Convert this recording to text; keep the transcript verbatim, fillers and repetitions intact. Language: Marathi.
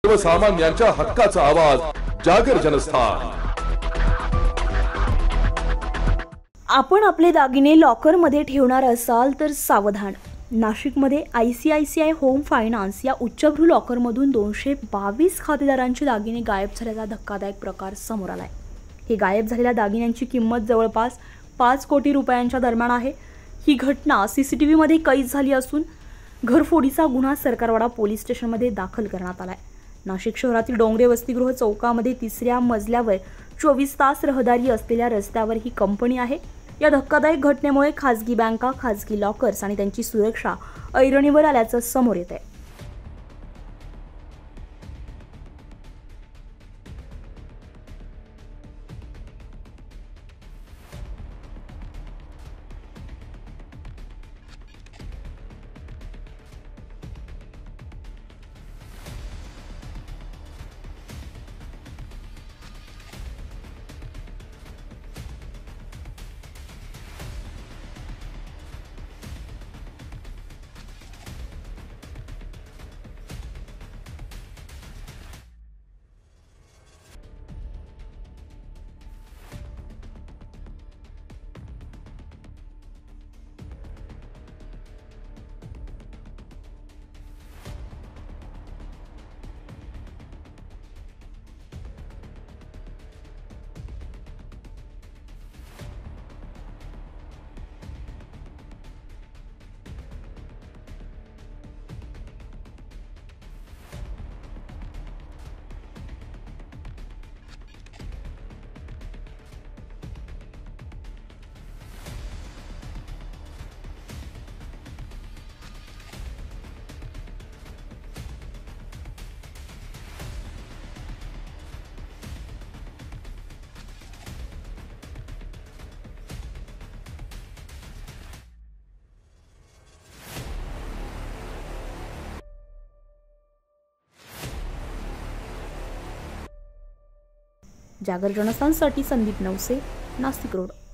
सर्वसामान्यांच्या हक्काचा आवाज जागर जनस्थान। आपण आपले दागिने लॉकर मध्ये ठेवणार असाल तर सावधान। नाशिकमध्ये I C I C I home finance या उच्चभ्रू लॉकरमधून दोनशे बावीस खातेदारांचे दागिने गायब झाल्याचा धक्कादायक प्रकार समोर आलाय। हे गायब झालेल्या दागिन्यांची किंमत जवळपास पाच कोटी रुपयांच्या दरम्यान आहे। ही घटना सीसीटीव्ही मध्ये कैद झाली असून घरफोडीचा गुन्हा सरकारवाडा पोलीस स्टेशनमध्ये दाखल करण्यात आलाय। नाशिक शहरातील डोंगरे वसतिगृह चौकामध्ये तिसऱ्या मजल्यावर चोवीस तास रहदारी असलेल्या रस्त्यावर ही कंपनी आहे। या धक्कादायक घटनेमुळे खासगी बँका, खासगी लॉकर्स आणि त्यांची सुरक्षा ऐरणीवर आल्याचं समोर येत आहे। जागर जनस्थानसाठी संदीप नवसे, नाशिक रोड।